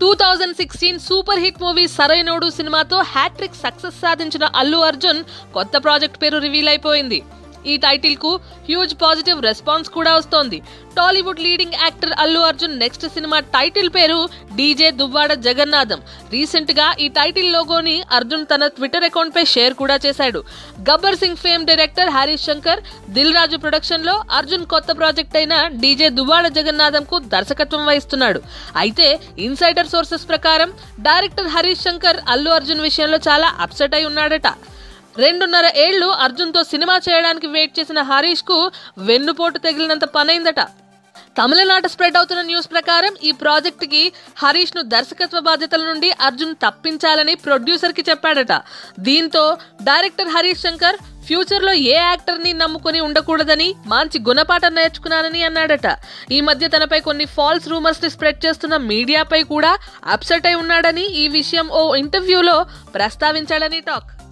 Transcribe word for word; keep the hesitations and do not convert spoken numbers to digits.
Two thousand sixteen super hit movie Sarrainodu సినిమాతో hat trick success సాధించిన అల్లు అర్జున్ కొత్త ప్రాజెక్ట్ పేరు రివీల్ అయిపోయింది. ఈ టైటిల్ కు హ్యూజ్ పాజిటివ్ రెస్పాన్స్ కూడా వస్తోంది. Tollywood leading actor Allu Arjun next సినిమా టైటిల్ పేరు డీజే దువ్వాడ జగన్నాథం. రీసెంట్ గా ఈ టైటిల్ లోగోని అర్జున్ తన ట్విట్టర్ అకౌంట్ పై షేర్ కూడా చేశాడు. Gabbar Singh fame director Harish Shankar, Dil Raju production లో అర్జున్ కొత్త ప్రాజెక్ట్ అయిన డీజే దువ్వాడ జగన్నాథం కు దర్శకత్వం వహిస్తున్నాడు. అయితే ఇన్సైడర్ సోర్సెస్ ప్రకారం డైరెక్టర్ హరీష్ శంకర్ అల్లు అర్జున్ విషయంలో చాలా అప్సెట్ అయి ఉన్నాడట. రెండున్నర ఏళ్లు అర్జున్తో సినిమా చేయడానికి వెయిట్ చేసిన హరీష్ కు వెన్నుపోటు తగిలినంత పనైందట. తమిళనాట స్ప్రెడ్ అవుతున్న న్యూస్ ప్రకారం ఈ ప్రాజెక్ట్ కి హరీష్ ను దర్శకత్వ బాధ్యతల నుండి అర్జున్ తప్పించాలని ప్రొడ్యూసర్ కి చెప్పాడట. దీంతో డైరెక్టర్ హరీష్ శంకర్ ఫ్యూచర్ లో ఏ యాక్టర్ ని నమ్ముకుని ఉండకూడదని మంచి గుణపాఠం నేర్చుకున్నానని అన్నాడట. ఈ మధ్య తనపై కొన్ని ఫాల్స్ రూమర్స్ ని స్ప్రెడ్ చేస్తున్న మీడియాపై కూడా అప్సెట్ అయి ఉన్నాడని ఈ విషయం ఓ ఇంటర్వ్యూలో ప్రస్తావించాడని టాక్.